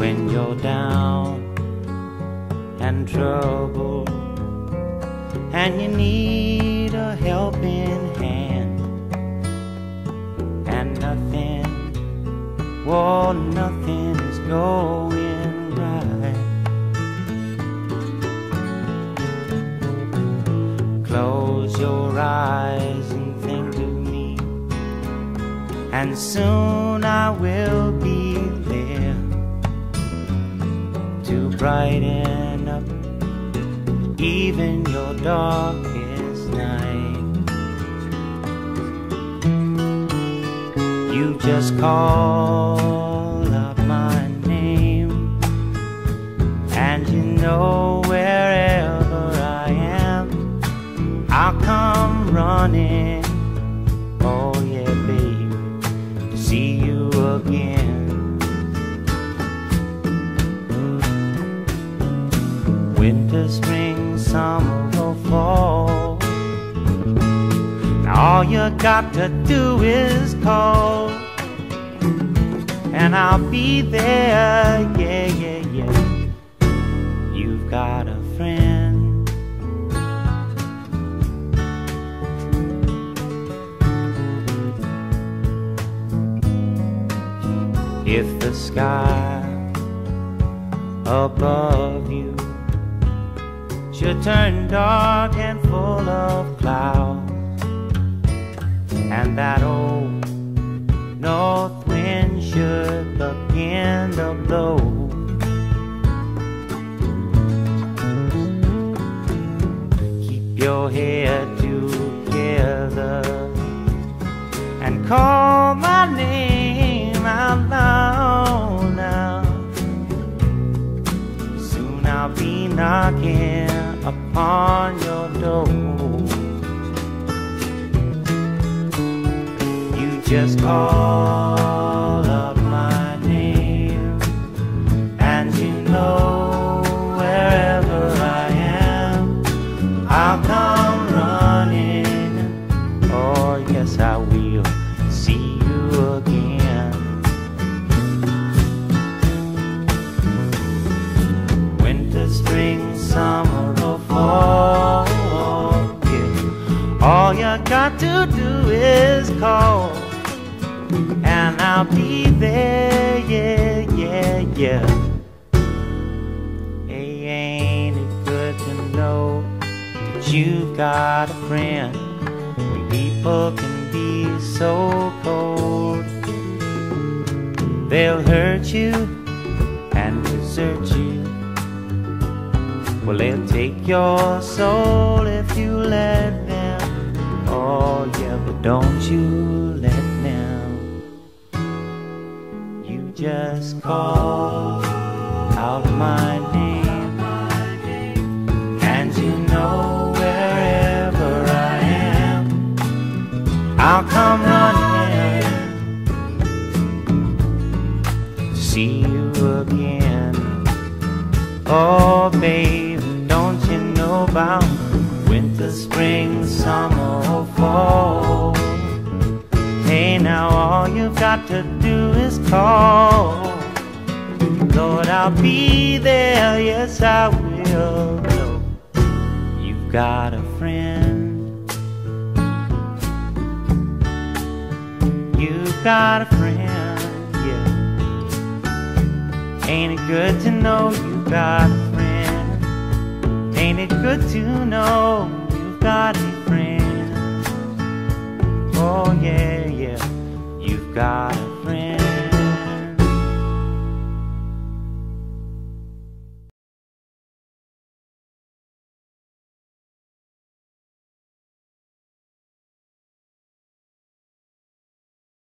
when you're down and troubled, and you need a helping hand, and nothing, well, nothing is going right. Close your eyes and think of me, and soon I will be there to brighten up even your darkest night. You just call up my name, and you know wherever I am, I'll come running. Oh yeah, baby, to see you again. Winter, spring, summer or fall, now all you got to do is call, and I'll be there, yeah, yeah, yeah. You've got a friend. If the sky above you should turn dark and full of clouds, and that old north wind should begin to blow, keep your head together and call my name out loud now. Soon I'll be knocking upon your door. You just call up my name, and you know wherever I am, I'll come running. Oh yes, I will see you again. Winter, spring, summer or fall, yeah. All you got to do is call, and I'll be there, yeah, yeah, yeah. Hey, ain't it good to know that you've got a friend when people can be so cold? They'll hurt you and desert you. Well, they'll take your soul if you let them. Oh yeah, but don't you let them. You just call out my name, and you know wherever I am, I'll come running to see you again. Oh baby, don't you know about winter, spring, summer or fall? Hey, now all you've got to do is call. Lord, I'll be there, yes I will. You've got a friend. You've got a friend, yeah. Ain't it good to know you've got a friend? Ain't it good to know you've got a friend?